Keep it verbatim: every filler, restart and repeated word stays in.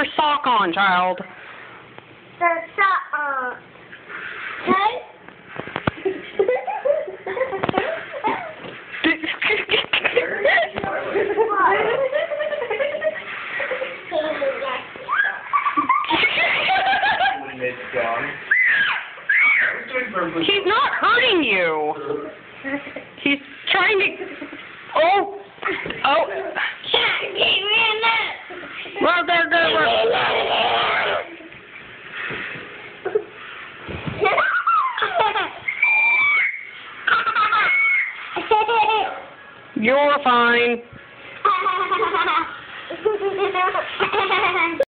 your sock on, child. The sock on. Okay? He's not hurting you. He's trying to... Oh! Oh! Well, there, there, there. You're fine.